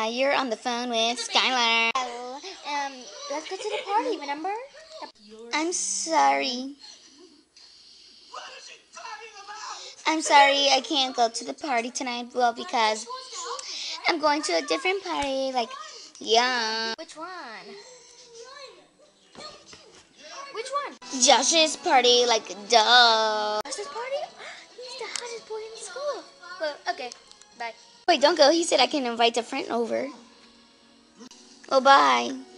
Hi, you're on the phone with Skylar. Let's go to the party, remember? I'm sorry. I'm sorry I can't go to the party tonight. Well, because I'm going to a different party. Like, yeah. Which one? Which one? Josh's party. Like, duh. Josh's party? He's the hottest boy in school. Well, okay, bye. Wait, don't go. He said I can invite a friend over. Oh, bye.